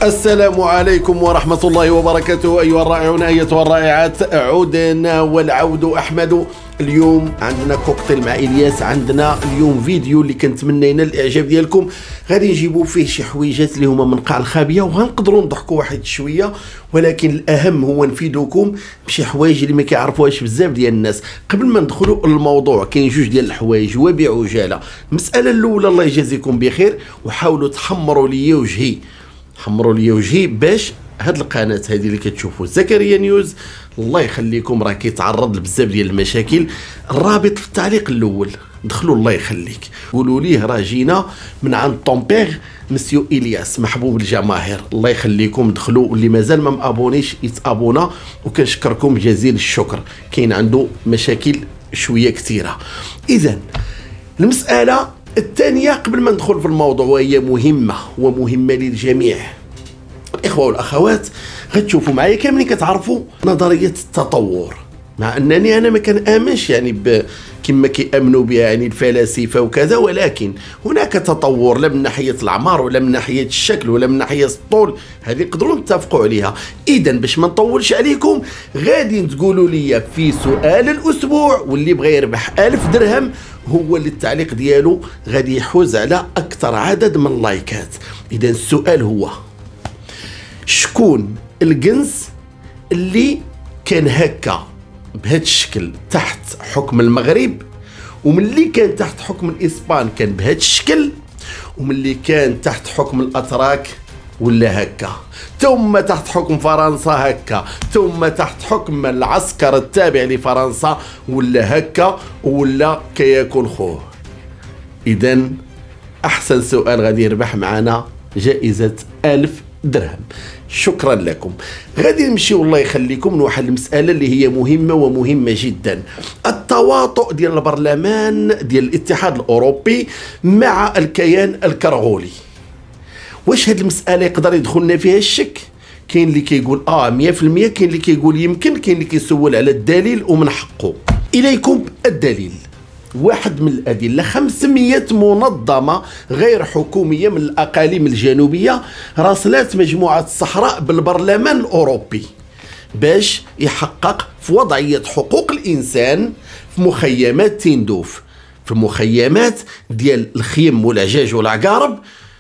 السلام عليكم ورحمة الله وبركاته أيها الرائعون أيتها الرائعات. عدنا والعود أحمد. اليوم عندنا كوكتيل مع إلياس، عندنا اليوم فيديو اللي كنتمنى ينال الإعجاب ديالكم. غادي نجيبوا فيه شي حويجات اللي هما من قاع الخابية وغنقدروا نضحكوا واحد شوية، ولكن الأهم هو نفيدوكم بشي حوايج اللي ما كيعرفوهاش بزاف ديال الناس. قبل ما ندخلوا للموضوع كاين جوج ديال الحوايج وبعجالة. المسألة الأولى الله يجازيكم بخير، وحاولوا تحمروا لي وجهي، حمروا لي وجهي باش هاد القناه هذه اللي كتشوفوا زكريا نيوز الله يخليكم راه كيتعرض لبزاف ديال المشاكل. الرابط في التعليق الاول، دخلوا الله يخليك قولوا ليه راه جينا من عند طومبيغ مسيو الياس محبوب الجماهير. الله يخليكم دخلوا، واللي مازال ما مابونيش يتابونا، وكنشكركم جزيل الشكر. كاين عنده مشاكل شويه كثيره. اذا المساله الثانية قبل ما ندخل في الموضوع، وهي مهمة ومهمة للجميع الإخوة والأخوات، غتشوفوا معايا كاملين كتعرفوا نظرية التطور، مع أنني أنا ما كنآمنش يعني كما كيأمنوا بها يعني الفلاسفة وكذا، ولكن هناك تطور لا من ناحية الأعمار ولا من ناحية الشكل ولا من ناحية الطول، هذه نقدروا نتفقوا عليها. إذا باش ما نطولش عليكم غادي تقولوا لي في سؤال الأسبوع، واللي بغى يربح 1000 درهم هو اللي التعليق ديالو غادي يحوز على أكثر عدد من اللايكات. إذا السؤال هو: شكون الكنز اللي كان هكا بهذا الشكل تحت حكم المغرب، وملي كان تحت حكم الإسبان كان بهذا الشكل، وملي كان تحت حكم الأتراك ولا هكا، ثم تحت حكم فرنسا هكا، ثم تحت حكم العسكر التابع لفرنسا ولا هكا، ولا كيكون خوه. إذا أحسن سؤال غادي يربح معنا جائزة 1000 درهم. شكرا لكم. غادي نمشيو الله يخليكم لواحد المسألة اللي هي مهمة ومهمة جدا: التواطؤ ديال البرلمان ديال الاتحاد الأوروبي مع الكيان الكرغولي. واش هاد المسألة يقدر يدخلنا فيها الشك؟ كاين اللي كيقول 100%، كاين اللي كيقول يمكن، كاين اللي كيسول على الدليل ومن حقه. إليكم الدليل. واحد من الأدلة: 500 منظمة غير حكومية من الأقاليم الجنوبية راسلات مجموعة الصحراء بالبرلمان الأوروبي باش يحقق في وضعية حقوق الإنسان في مخيمات تندوف، في المخيمات ديال الخيم والعجاج والعقارب.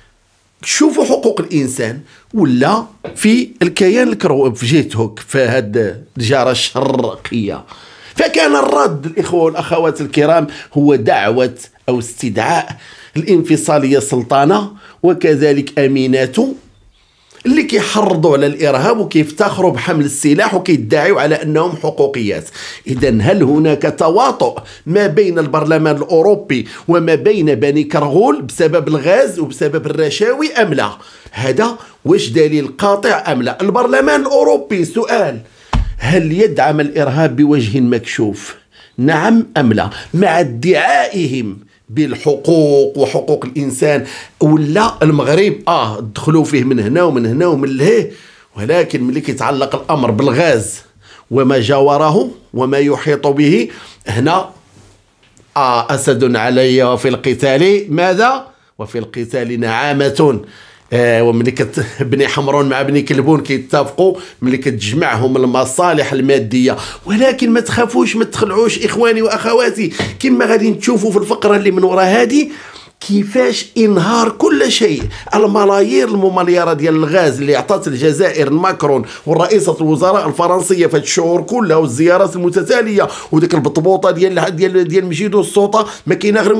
شوفوا حقوق الإنسان، ولا في الكيان الكروي في جيتهوك في هاد الجارة الشرقية. فكان الرد الإخوة والأخوات الكرام هو دعوة أو استدعاء الانفصالية سلطانة وكذلك أميناته، اللي كيحرضوا على الإرهاب وكيفتخروا بحمل السلاح وكيدعيوا على أنهم حقوقيات. إذا هل هناك تواطؤ ما بين البرلمان الأوروبي وما بين بني كرغول بسبب الغاز وبسبب الرشاوي أم لا؟ هذا واش دليل قاطع أم لا؟ البرلمان الأوروبي سؤال: هل يدعم الإرهاب بوجه مكشوف؟ نعم أم لا؟ مع ادعائهم بالحقوق وحقوق الإنسان، ولا المغرب دخلوا فيه من هنا ومن هنا ومن لهيه، ولكن ملي كيتعلق الأمر بالغاز وما جاوره وما يحيط به، هنا أسد علي وفي القتال ماذا؟ وفي القتال نعامة. وملي بني حمرون مع بني كلبون كيتفقوا ملي كتجمعهم المصالح الماديه. ولكن ما تخافوش ما تخلعوش اخواني واخواتي، كما غادي تشوفوا في الفقره اللي من وراء هذه كيفاش انهار كل شيء. الملايير المليارات ديال الغاز اللي عطات الجزائر ماكرون ورئيسة الوزراء الفرنسيه في هاد الشهور كلها والزيارات المتتاليه وديك البطبوطه ديال مجيدو السلطه ما كاينه غير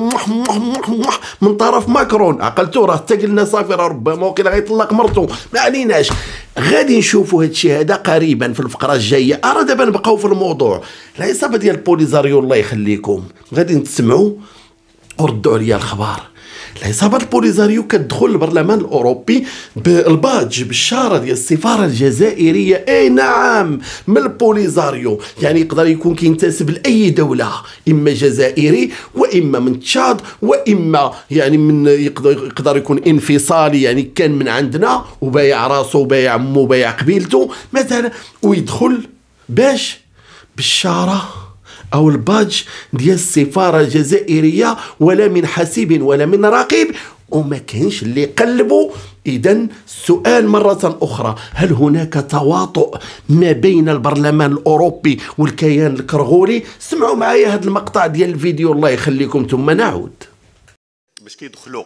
من طرف ماكرون. عقلتو راه حتى قلنا صافي راه ربما وكيلا غيطلق مرته، ما عليناش. غادي نشوفوا هاد الشيء هذا قريبا في الفقره الجايه. دابا نبقاو في الموضوع. العصابه ديال بوليزاريو الله يخليكم غادي تسمعوا وردوا عليا الخبر. العصابة البوليزاريو كتدخل البرلمان الأوروبي بالباج بالشارة ديال السفارة الجزائرية. أي نعم، من البوليزاريو، يعني يقدر يكون كينتسب لأي دولة، إما جزائري وإما من تشاد وإما يعني من يقدر يكون انفصالي، يعني كان من عندنا وبايع راسه وبايع عمو وبايع قبيلته مثلا، ويدخل باش بالشارة أو الباج ديال السفارة الجزائرية، ولا من حسيب ولا من رقيب، وما كاينش اللي يقلبوا إذن السؤال مرة أخرى، هل هناك تواطؤ ما بين البرلمان الأوروبي والكيان الكرغولي؟ سمعوا معايا هذا المقطع ديال الفيديو الله يخليكم ثم نعود. باش كيدخلوا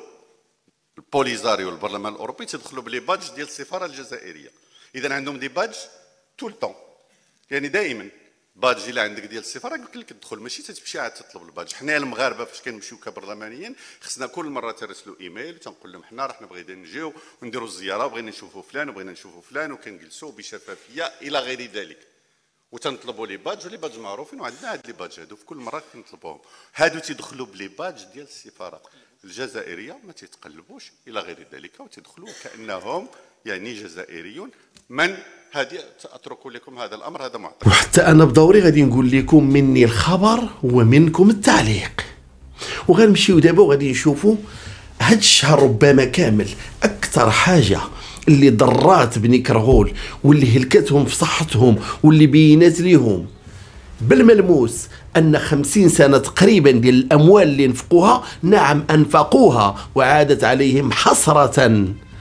البوليزاريو البرلمان الأوروبي تدخلوا بلي بادج ديال السفارة الجزائرية. إذا عندهم دي بادج طول طون، يعني دائما بادج الا عندك ديال السفاره يمكن لك تدخل، ماشي تمشي عاد تطلب البادج. حنا المغاربه فاش كنمشيو كبرلمانيين خصنا كل مره ترسلوا ايميل تنقول لهم حنا راه بغينا نجيو ونديروا الزياره وبغينا نشوفوا فلان وبغينا نشوفوا فلان وكنجلسوا بشفافيه الى غير ذلك، وتنطلبوا لي بادج ولي بادج معروفين وعندنا هاد لي بادج هادو في كل مره كنطلبوهم. هادو تيدخلوا بلي بادج ديال السفاره الجزائريه ما تيتقلبوش الى غير ذلك، وتدخلوا كانهم يعني جزائريون. من هذه اترك لكم هذا الامر، هذا معطى. وحتى انا بدوري غادي نقول لكم مني الخبر ومنكم التعليق، وغنمشيو دابا وغادي نشوفوا هاد الشهر ربما كامل اكثر حاجه اللي ضرات بني كرغول واللي هلكتهم في صحتهم واللي بينات ليهم بالملموس أن 50 سنة تقريبا ديال الأموال اللي انفقوها، نعم أنفقوها وعادت عليهم حسرة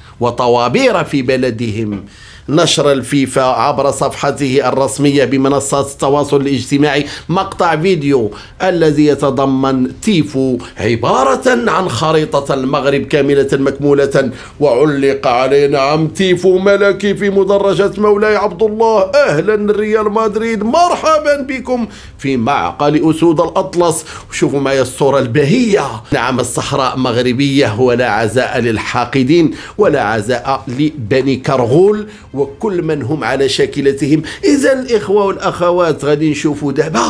وطوابير في بلدهم. نشر الفيفا عبر صفحته الرسمية بمنصات التواصل الاجتماعي مقطع فيديو الذي يتضمن تيفو عبارة عن خريطة المغرب كاملة مكمولة، وعلق عليه نعم تيفو ملكي في مدرجة مولاي عبد الله، أهلا ريال مدريد، مرحبا بكم في معقل أسود الأطلس. وشوفوا معي الصورة البهية، نعم الصحراء مغربية ولا عزاء للحاقدين ولا عزاء لبني كرغول وكل من هم على شاكلتهم. إذا الإخوة والأخوات غادي نشوفوا دابا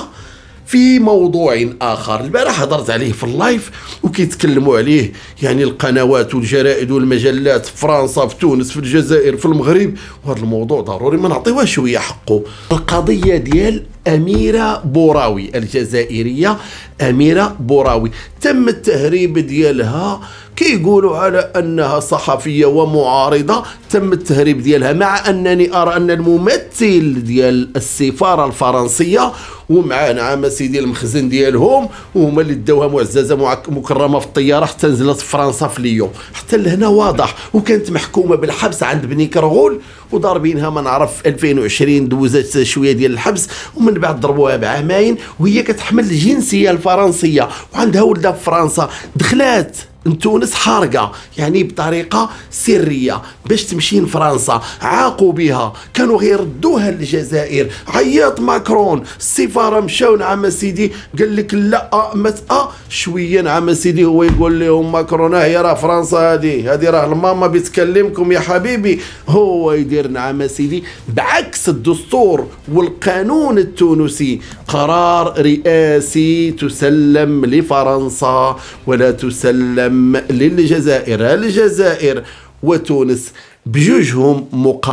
في موضوع آخر البارح هضرت عليه في اللايف وكيتكلموا عليه يعني القنوات والجرائد والمجلات في فرنسا في تونس في الجزائر في المغرب، وهذا الموضوع ضروري ما نعطيوه شوية حقه. القضية ديال أميرة بوراوي الجزائرية، أميرة بوراوي تم التهريب ديالها، كيقولوا على أنها صحفية ومعارضة، تم التهريب ديالها، مع أنني أرى أن الممثل ديال السفارة الفرنسية ومع نعم سيدي المخزن ديالهم وهما اللي داوها معززة مكرمة في الطيارة حتى نزلت في فرنسا في ليون، حتى لهنا واضح. وكانت محكومة بالحبس عند بني كرغول وضاربينها ما نعرف 2020 دوزت شوية ديال الحبس، ومن بعد ضربوها بعامين وهي كتحمل الجنسية الفرنسية وعندها ولدها في فرنسا. دخلات تونس حارقة يعني بطريقة سرية باش تمشي لفرنسا، عاقوا بها، كانوا غير ردوها للجزائر. عيط ماكرون، السفارة مشاو نعم سيدي قال لك لا متأ شوية نعم سيدي، هو يقول لهم ماكرون هي راه فرنسا هذه راه الماما بتكلمكم يا حبيبي، هو يدير نعم سيدي بعكس الدستور والقانون التونسي. قرار رئاسي تسلم لفرنسا ولا تسلم للجزائر. الجزائر وتونس بجوجهم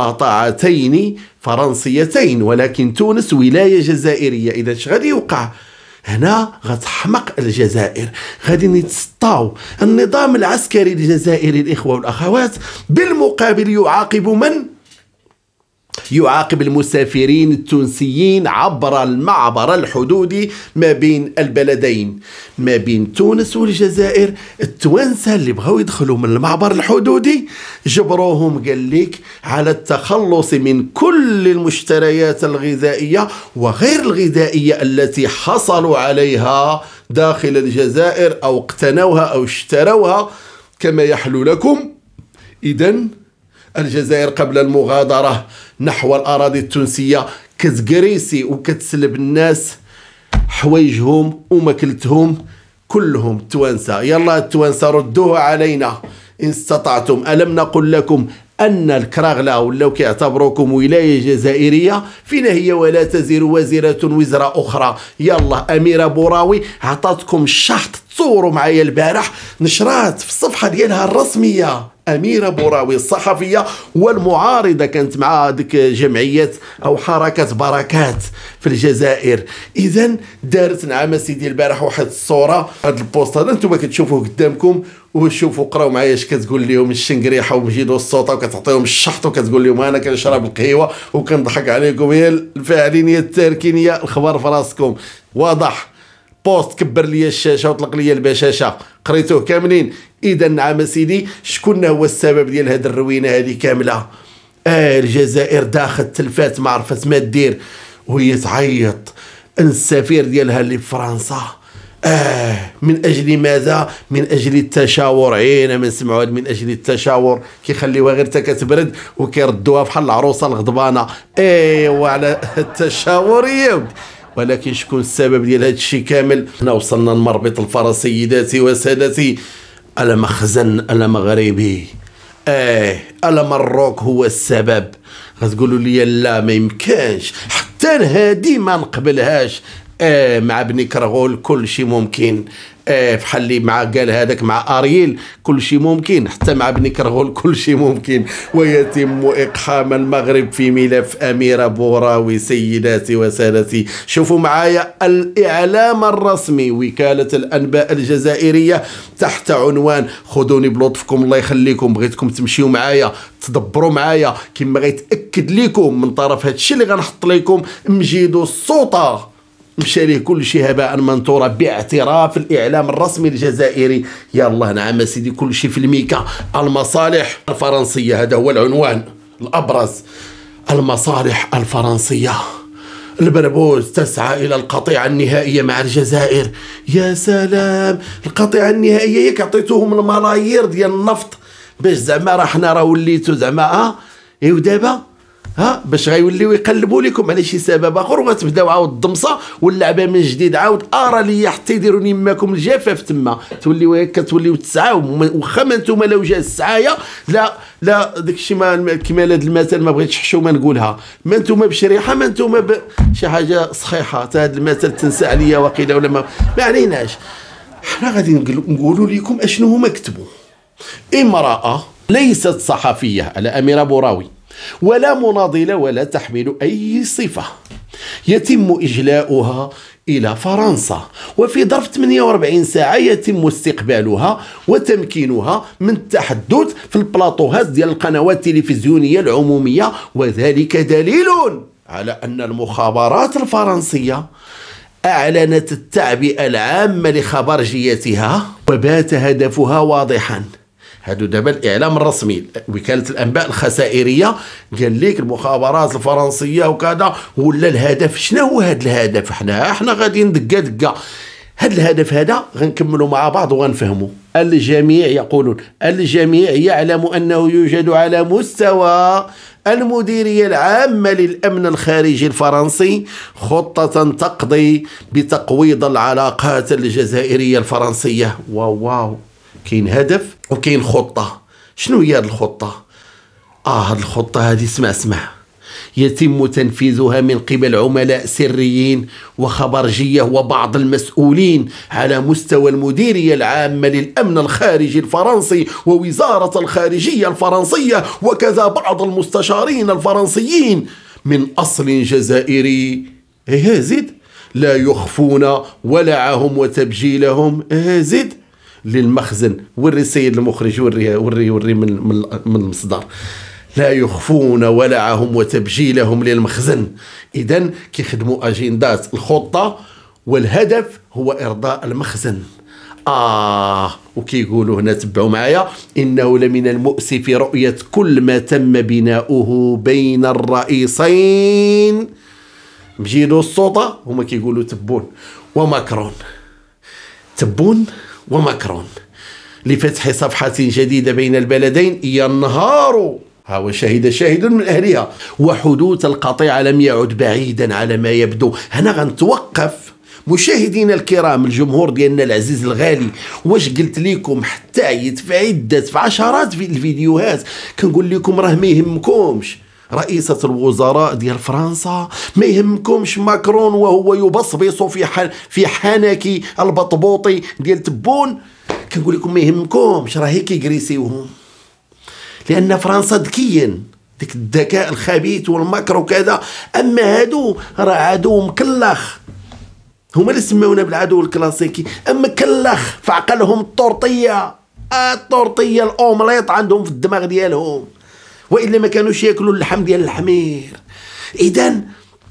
مقاطعتين فرنسيتين، ولكن تونس ولاية جزائرية. إذا اش غادي يوقع هنا؟ غتحمق الجزائر، غادي نتسطاو. النظام العسكري الجزائري الإخوة والأخوات بالمقابل يعاقب من؟ يعاقب المسافرين التونسيين عبر المعبر الحدودي ما بين البلدين، ما بين تونس والجزائر. التوانسة اللي بغاو يدخلوا من المعبر الحدودي جبروهم قال لك على التخلص من كل المشتريات الغذائية وغير الغذائية التي حصلوا عليها داخل الجزائر أو اقتنوها أو اشتروها كما يحلو لكم. إذن الجزائر قبل المغادرة نحو الأراضي التونسية كتقريسي وكتسلب الناس حوايجهم وماكلتهم كلهم. التوانسة يلا التوانسة ردوها علينا إن استطعتم. ألم نقل لكم أن الكراغلة ولاو كيعتبروكم ولاية جزائرية؟ فينا هي ولا تزر وازرة وزر أخرى. يلا أميرة بوراوي عطاتكم الشحط، تصوروا معايا البارح نشرات في الصفحة ديالها الرسمية. أميرة بوراوي الصحفية والمعارضة كانت مع ديك جمعية أو حركة بركات في الجزائر. إذا دارت نعم سيدي البارح واحد الصورة، هذا البوست هذا انتم كتشوفوه قدامكم وشوفوا قراو معايا اش كتقول لهم الشنقريحه ومجيدو الصوطه وكتعطيهم الشحط وكتقول لهم انا كنشرب القهوه وكنضحك عليكم، هي الفاعلين هي التاركين، الخبر في راسكم. واضح. بوست كبر لي الشاشه وطلق لي البشاشه، قريتوه كاملين. اذا نعم سيدي، شكون هو السبب ديال هذه الروينه هذه كامله؟ الجزائر داخل التلفات ما عرفت ما دير وهي تعيط. السفير ديالها اللي في فرنسا من اجل ماذا؟ من اجل التشاور. عينا ما نسمعوا من اجل التشاور، كيخليوها غير تكتبرد وكيردوها بحال العروسه الغضبانه. ايوا على التشاور يا ودي. ولكن شكون السبب ديال هذا الشيء كامل؟ حنا وصلنا لمربط الفرس سيداتي وسادتي. المخزن المغربي، المروك هو السبب. غتقولوا لي لا ما يمكنش، حتى هادي ما نقبلهاش. مع بني كرغول كل شيء ممكن. بحال اللي مع قال هذاك مع ارييل كل شيء ممكن، حتى مع بني كرغول كل شيء ممكن. ويتم اقحام المغرب في ملف اميره بوراوي. سيداتي وسادتي، شوفوا معايا الاعلام الرسمي وكاله الانباء الجزائريه تحت عنوان، خذوني بلطفكم الله يخليكم، بغيتكم تمشيو معايا تدبروا معايا كما غيتاكد لكم من طرف هذا الشيء اللي غنحط لكم. مجيدو السلطه مشى ليه كل شيء هباء منثورا باعتراف الاعلام الرسمي الجزائري. يلا نعم سيدي، كل شيء في الميكا. المصالح الفرنسيه، هذا هو العنوان الابرز. المصالح الفرنسيه، البربوز تسعى الى القطيعه النهائيه مع الجزائر. يا سلام، القطيعه النهائيه ياك عطيتوهم الملايير ديال النفط باش زعما راه حنا راه وليتو زعما ودابا باش غيوليو يقلبوا لكم على شي سبب اخر، وغتبداو عاود الضمصه واللعبه من جديد. عاود ليا حتى يديروا يماكم الجفاف تما، توليو هكا توليو تسعاو. واخا ما نتوما لو جا السعايه لا داكشي ما كيما هذا المثل ما بغيتش حشومه نقولها، ما نتوما بشريحه ما نتوما بشي حاجه صحيحه. حتى هذا المثل تنسى عليا وقيله ولا ما عليناش. حنا غادي نقولوا لكم اشنو هما كتبوا. امراه ليست صحفيه على اميره بوراوي ولا مناضلة ولا تحمل أي صفة، يتم إجلاؤها إلى فرنسا، وفي ظرف 48 ساعة يتم استقبالها وتمكينها من التحدث في البلاطوهات ديال القنوات التلفزيونية العمومية. وذلك دليل على أن المخابرات الفرنسية أعلنت التعبئة العامة لخبرجيتها، وبات هدفها واضحا. هادو دابا الاعلام الرسمي، وكاله الانباء الخسائريه قال لك المخابرات الفرنسيه وكذا. ولا الهدف شنو هو هذا الهدف؟ حنا غاديين دقه. هذا الهدف هذا غنكملوا مع بعض وغنفهموا. الجميع يقولون، الجميع يعلم انه يوجد على مستوى المديرية العامة للأمن الخارجي الفرنسي خطة تقضي بتقويض العلاقات الجزائرية الفرنسية. واو، كاين هدف وكاين خطة. شنو هي هذه الخطة؟ هذه الخطة هذه اسمع يتم تنفيذها من قبل عملاء سريين وخبرجية وبعض المسؤولين على مستوى المديرية العامة للأمن الخارجي الفرنسي ووزارة الخارجية الفرنسية، وكذا بعض المستشارين الفرنسيين من أصل جزائري. زيد لا يخفون ولعهم وتبجيلهم. زيد للمخزن، وري السيد المخرج، وري من المصدر. لا يخفون ولعهم وتبجيلهم للمخزن. إذن كيخدموا أجندات الخطة، والهدف هو إرضاء المخزن. وكيقولوا هنا تبعوا معايا: إنه لمن المؤسف رؤية كل ما تم بناؤه بين الرئيسين مجيدو السلطة، هما كيقولوا تبون وماكرون لفتح صفحة جديدة بين البلدين ينهار. هو شاهد من أهلها، وحدوث القطيعة لم يعد بعيدا على ما يبدو. هنا غنتوقف مشاهدينا الكرام، الجمهور ديالنا العزيز الغالي. واش قلت لكم حتى في عشرات في الفيديوهات كنقول لكم راه ما يهمكمش رئيسة الوزراء ديال فرنسا، ما يهمكمش ماكرون وهو يبصبص في حنك البطبوطي ديال تبون. كنقول لكم ما يهمكمش، راه هيك يجريسيوهم، لأن فرنسا ذكيا، ديك الذكاء الخبيث والمكر وكذا. أما هادو راه عدو مكلخ، هما اللي سمونا بالعدو الكلاسيكي. أما كلخ في عقلهم الطورطية الأومليط عندهم في الدماغ ديالهم، وإلا ما كانوش ياكلوا اللحم ديال الحمير. إذن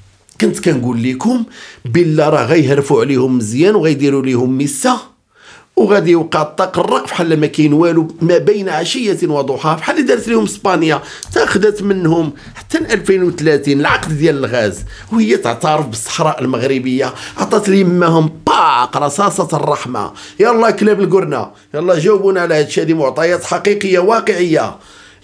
كنت كنقول لكم بالله راه غيهرفوا عليهم مزيان وغيديروا ليهم مسة وغادي يوقع الطاق الرق بحال ما كاين والو ما بين عشيه وضحاها، بحال اللي دارت لهم اسبانيا، تاخذت منهم حتى 2030 العقد ديال الغاز وهي تعترف بالصحراء المغربيه، عطات ليماهم باق رصاصه الرحمه. يلا كلاب القرنه، يلا جاوبونا على هادشي، هادي معطيات حقيقيه واقعيه.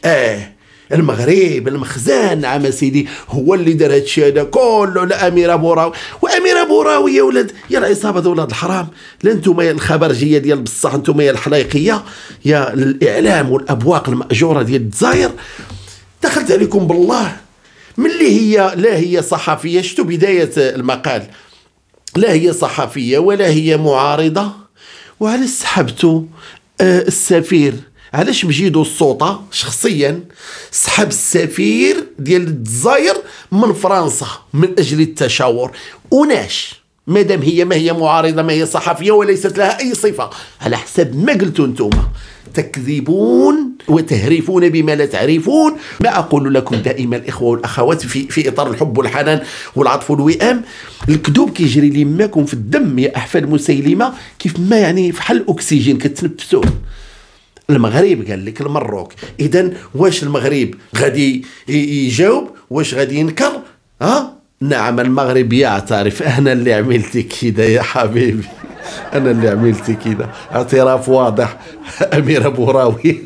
المغرب المخزن نعم سيدي هو اللي دار هادشي هذا كله لأميرة بوراوي. وأميرة بوراوي يا ولاد يا العصابة ولاد الحرام، لا نتوما الخبرجية ديال بصح، نتوما يا الحلايقية يا الإعلام والأبواق المأجورة ديال الجزائر، دخلت عليكم بالله ملي هي لا هي صحفية. شتو بداية المقال؟ لا هي صحفية ولا هي معارضة. وعلاش سحبتوا السفير؟ علاش مجيدو السلطة شخصيا سحب السفير ديال الجزائر من فرنسا من اجل التشاور؟ وناش مادام هي ما هي معارضة، ما هي صحفية وليست لها اي صفة، على حسب ما قلتوا انتوما تكذبون وتهرفون بما لا تعرفون. ما اقول لكم دائما الاخوه والاخوات في اطار الحب والحنان والعطف والوئام، الكذوب كيجري ليماكم في الدم يا احفاد مسيلمه، كيف ما يعني فحال الاكسجين كتنفسوه. المغرب قال لك المروك، اذا واش المغرب غادي يجاوب؟ واش غادي ينكر؟ نعم المغرب يعترف، انا اللي عملت كده يا حبيبي، انا اللي عملت كده، اعتراف واضح. أميرة بوراوي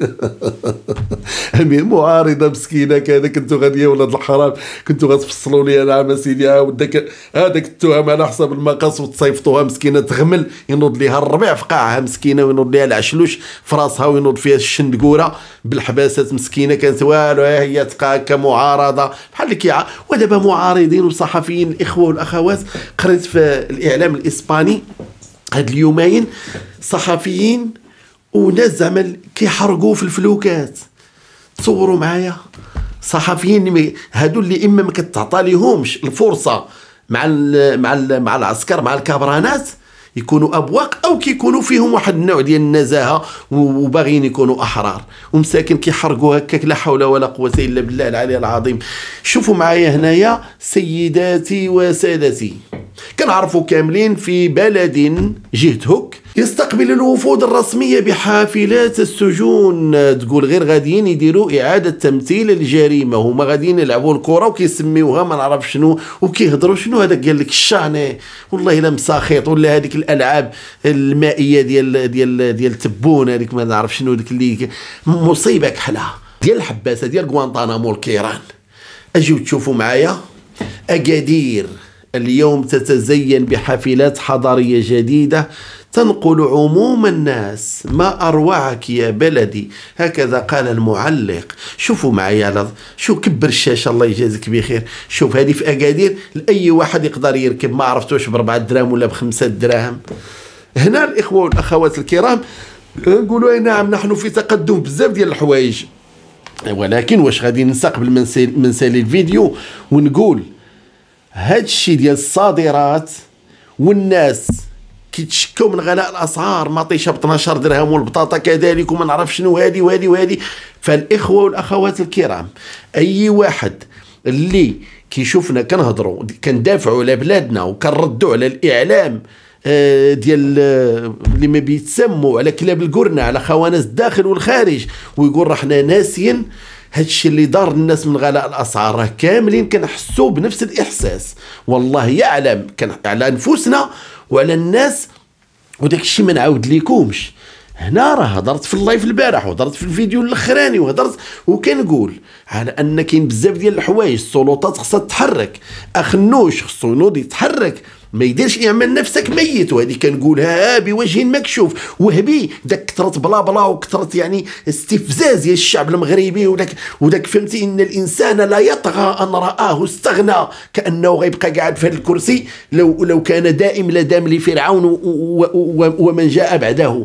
أمير معارضة مسكينة كذا، كنتو غادي يا ولاد الحرام كنتو غتفصلوا لي نعم سيدي، هذاك التهم على حسب المقاس وتصيفطوها مسكينة تغمل، ينوض ليها الربيع في قاعها مسكينة، وينوض ليها العشلوش في راسها، وينوض فيها الشندقورة بالحباسات مسكينة، كانت والو هي تبقى هكا معارضة بحال اللي ودابا معارضين وصحفيين. الإخوة والأخوات قريت في الإعلام الإسباني هاد اليومين صحفيين وناس زعما كيحرقوا في الفلوكات. تصوروا معايا صحفيين هادو اللي اما ما كتعطى ليهمش الفرصه مع العسكر مع الكابرانات يكونوا ابواق، او كيكونوا فيهم واحد النوع ديال النزاهه وباغيين يكونوا احرار، ومساكن كيحرقوا هكاك. لا حول ولا قوه الا بالله العلي العظيم. شوفوا معايا هنايا سيداتي وسادتي، كنعرفوا كاملين في بلد جهة هوك يستقبل الوفود الرسمية بحافلات السجون، تقول غير غاديين يديروا إعادة تمثيل الجريمة، هما غاديين يلعبوا الكرة وكيسميوها ما نعرف شنو وكيهضروا شنو هذاك قال لك الشاني والله لا مساخيط، ولا هذيك الألعاب المائية ديال تبون هذيك ما نعرف شنو ديك اللي مصيبة كحلها ديال الحباسة ديال غوانتانامو الكيران. أجيو تشوفوا معايا أكادير اليوم تتزين بحافلات حضارية جديدة تنقل عموم الناس. ما أروعك يا بلدي، هكذا قال المعلق. شوفوا معايا، شو كبر الشاشة الله يجازيك بخير. شوف هذه في أكادير لأي واحد يقدر يركب، ما عرفتوش ب4 دراهم ولا ب5 دراهم. هنا الإخوة والأخوات الكرام نقولوا نعم نحن في تقدم بزاف ديال الحوايج، ولكن واش غادي نستقبل من سالي الفيديو ونقول هاد الشيء ديال الصادرات والناس كيتشكوا من غلاء الاسعار، مطيشه ب 12 درهم والبطاطا كذلك وما نعرف شنو هادي وهادي وهادي. فالاخوه والاخوات الكرام، اي واحد اللي كيشوفنا كنهضروا كندافعوا على بلادنا وكنردوا على الاعلام ديال اللي ما بيتسموا على كلاب القرنه على خوانز الداخل والخارج ويقول راه حنا ناسيين هادشي اللي دار الناس من غلاء الاسعار، راه كاملين كنحسوا بنفس الاحساس. والله يعلم على انفسنا وعلى الناس، وداك الشيء ما نعاود ليكمش. هنا راه هضرت في اللايف البارح وهضرت في الفيديو الاخراني وهضرت وكنقول على ان كاين بزاف ديال الحوايج السلطات خصها تتحرك. اخنوش خصو ينوض يتحرك، ما يديرش يعمل نفسك ميت. وهذه كنقولها بوجه مكشوف. وهبي داك كثرت بلا بلا وكثرت يعني استفزاز ديال الشعب المغربي وداك فهمتي ان الانسان لا يطغى ان رآه استغنى، كانه غيبقى قاعد في هذا الكرسي لو كان دائم لدام لفرعون ومن جاء بعده.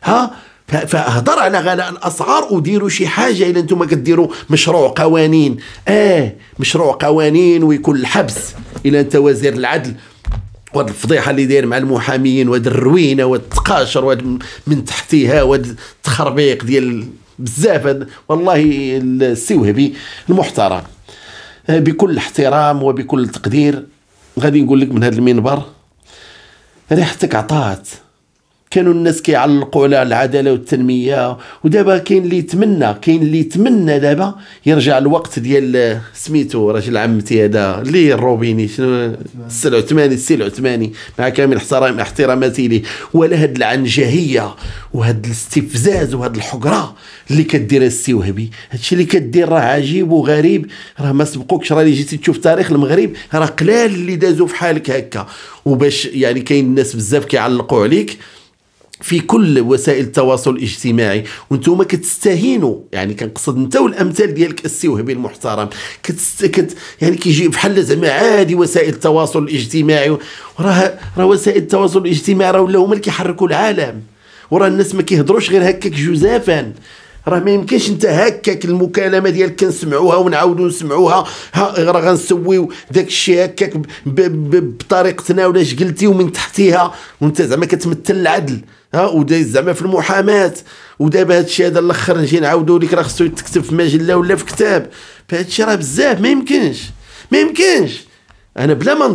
فهضر على غلاء الاسعار وديروا شي حاجه. الا انتم كديروا مشروع قوانين، مشروع قوانين ويكون الحبس الى انت وزير العدل، وهاد الفضيحه اللي داير مع المحاميين وهاد الروينه وهاد التقاشر وهاد من تحتيها وهاد التخربيق ديال بزاف. والله السي وهبي المحترم بكل احترام وبكل تقدير غادي نقول لك من هذا المنبر، ريحتك عطات كانوا الناس كيعلقوا على العداله والتنميه، ودابا كاين اللي يتمنى دابا يرجع الوقت ديال سميتو راجل عمتي هذا اللي الروبيني شنو السي العثماني مع كامل احتراماتي ليه، ولا هاد العنجهيه وهاد الاستفزاز وهاد الحقره اللي كدير السي وهبي. هادشي اللي كدير راه عجيب وغريب، راه ما سبقوكش، راه اللي جيتي تشوف تاريخ المغرب راه قلال اللي دازوا في حالك هكا. وباش يعني كاين الناس بزاف كيعلقوا عليك في كل وسائل التواصل الاجتماعي، وانتم كتستهينوا، يعني كنقصد انت والامثال ديالك السي وهبي المحترم يعني كيجي بحال زعما عادي وسائل التواصل الاجتماعي. راه وسائل التواصل الاجتماعي راه ولاو هما اللي كيحركوا العالم، وراه الناس ما كيهضروش غير هكاك جزافا. راه ما يمكنش انت هكاك المكالمه ديالك كنسمعوها ونعاودوا نسمعوها، راه غنسويو داك الشيء هكاك بطريقتنا ولا اش قلتي ومن تحتيها، وانت زعما كتمثل العدل ودايز زعما في المحاماه. ودابا هذا الشيء هذا الاخر نجي نعاودوا لك راه خصو يتكتب في مجله ولا في كتاب، فهاد الشيء راه بزاف ما يمكنش. انا بلا ما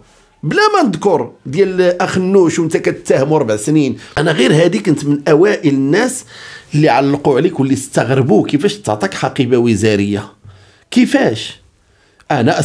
نذكر ديال اخ النوش وانت كتهمو 4 سنين، انا غير هذه كنت من اوائل الناس اللي علقوا عليك واللي استغربوا كيفاش تعطيك حقيبه وزاريه. كيفاش؟ انا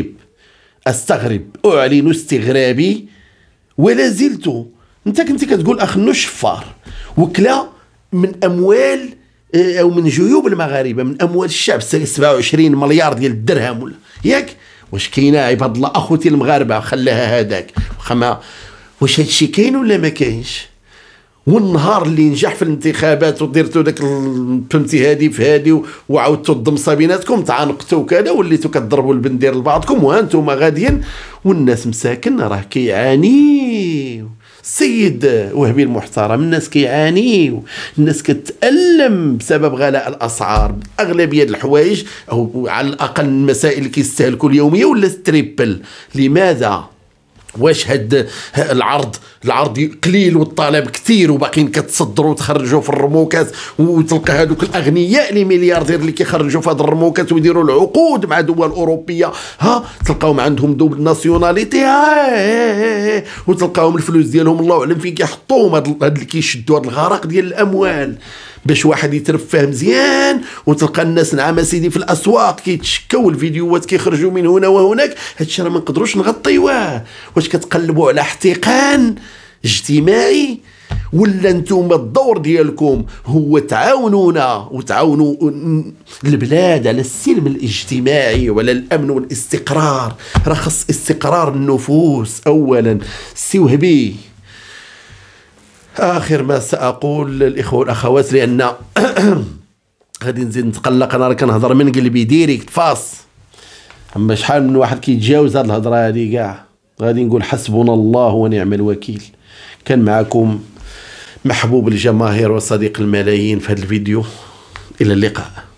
استغرب اعلن استغرابي ولا زلت. انت كنتي كتقول اخ النوش شفار وكلا من اموال او من جيوب المغاربه، من اموال الشعب 27 مليار ديال الدرهم ولا ياك. واش كاينه عباد الله اخوتي المغاربه خلاها هذاك واش هادشي كاين ولا ما كاينش؟ والنهار اللي نجح في الانتخابات وديرتو داك فهمتي هادي في هادي وعاودتو الضمصه بيناتكم تعانقتو كذا وليتو كتضربوا البندير لبعضكم وانتم غاديين، والناس مساكن راه كيعانيو. السيد وهبي المحترم الناس كيعانيو، الناس كتألم بسبب غلاء الاسعار اغلبيه الحوايج، او على الاقل المسائل اللي كيستهلكوا اليوميه ولا ستريبل. لماذا؟ واش هاد العرض قليل والطلب كثير وباقيين كتصدروا وتخرجوا في الرموكات، وتلقى هذوك الاغنياء لي ملياردير اللي كيخرجوا في هاد الرموكات ويديروا العقود مع دول اوروبيه، تلقاهم عندهم دوبل ناسيوناليتي، وتلقاهم الفلوس ديالهم الله اعلم فين كيحطوهم، هاد اللي كيشدوا هاد الغرق ديال الاموال باش واحد يترفه مزيان. وتلقى الناس نعم سيدي في الاسواق كيتشكاو، الفيديوهات كيخرجوا من هنا وهناك. هادشي راه ما نقدروش نغطيوه. واش كتقلبوا على احتقان اجتماعي ولا نتوما الدور ديالكم هو تعاونونا وتعاونوا البلاد على السلم الاجتماعي وعلى الامن والاستقرار؟ راه خص استقرار النفوس اولا. السي وهبي آخر ما سأقول للإخوة والأخوات، لأن غادي نزيد نتقلق، أنا راه كنهضر من قلبي ديريكت فاس. أما شحال من واحد كيتجاوز هاد الهضرة هادي كاع غادي نقول حسبنا الله ونعم الوكيل. كان معكم محبوب الجماهير وصديق الملايين في هذا الفيديو، إلى اللقاء.